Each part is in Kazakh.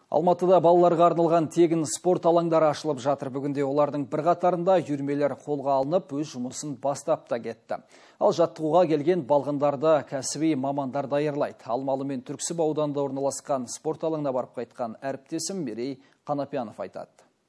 Алматыда балаларға арналған тегін спорт алаңдары ашылып жатыр. Бүгінде олардың бірқатарында үйірмелер қолға алынып, өз жұмысын бастап та кетті. Ал жаттығуға келген балғындарды кәсіби мамандар даярлайды. Алмалы мен Түрксіб ауданында орналасқан спорт алаңына барып қайтқан әріптесім Мерей Қанапиянов айтады.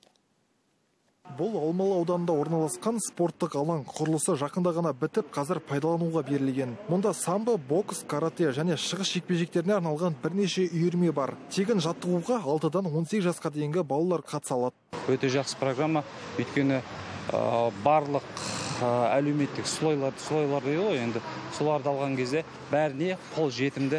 Бұл Алмалы ауданында орналасқан спорттық алаң құрылысы жақында ғана бітіп, қазір пайдалануға берілген. Мұнда самбо, бокс, карате және шығыс жекпе-жектеріне арналған бірнеше үйірме бар. Тегін жаттығуға 6-дан 18 жасқа дейінгі балалар қатыса алады. Өте жақсы программа, өйткені барлық әлеуметтік слойлар дейді ғой, енді соларды алған кезде бәріне қол жетімді.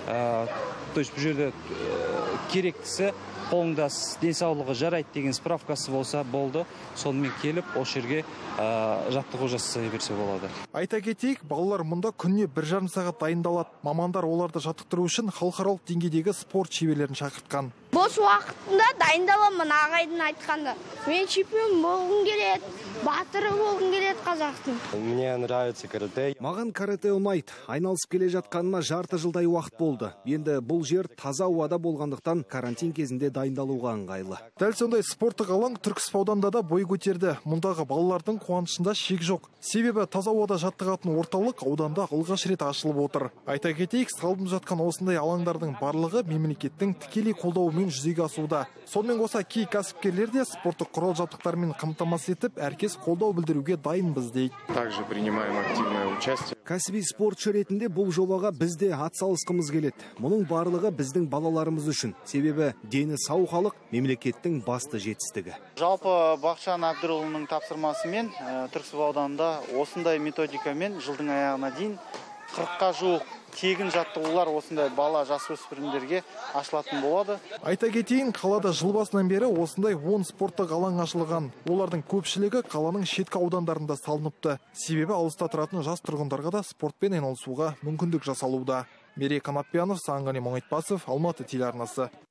То есть бұл жерде керектісі қолыңда денсаулығы жарайды деген справкасы болса болды, сонымен келіп осы жерге жаттығу жасай берсе болады. Айта кетейік, балалар мұнда күніне 1,5 сағат дайындалады. Мамандар оларды жаттықтыру үшін халықаралық деңгейдегі спорт шеберлерін шақыртқан. Бос уақытында дайындаламын, ағайдың айтқанда. Мен чемпион болғым келеді, батыры болғым келеді қазақтың. Мне нравится карате. Маған карате ұнайды. Айналысып келе жатқаныма жарты жылдай уақыт болды. Енді бұл жер таза ауада болғандықтан карантин кезінде дайындалуға ыңғайлы. Дәл сондай спорттық алаң Түрксіб ауданында да бой көтерді. Мұндағы балалардың қуанышында шек жоқ. Себебі таза ауада жаттығатын орталық ауданда алғаш рет ашылып отыр. Айта кетейік, салынып жатқан осындай алаңдардың барлығы мемлекеттің тікелей қолдауымен жүзеге асуда. Сонымен қоса кей кәсіпкерлер де спорттық құрал жабдықтармен қамтамасыз етіп, әркез қолдау білдіруге дайынбыз дейді. Также принимаем активное участие. Кәсіби спортшы ретінде бұл жобаға бізде атсалысқымыз келеді. Мұның барлығы біздің балаларымыз үшін. Себебі дені сау халық мемлекеттің басты жетістігі. Жалпы Бақытжан Әбдірұлының тапсырмасымен Түрксіб ауданында осындай методикамен жылдың аяғына дейін 40-қа жуық тегін жаттығулар осындай бала жасөспірімдерге ашылатын болады. Айта кетейін, қалада жыл басынан бері осындай 10 спорттық алаң ашылған. Олардың көпшілігі қаланың шеткі аудандарында салыныпты. Себебі алыста тұратын жас тұрғындарға да спортпен айналысуға мүмкіндік жасалуда. Мерей Қанапиянов, Сағынғали Мұңайтпасов, Алматы телеарнасы.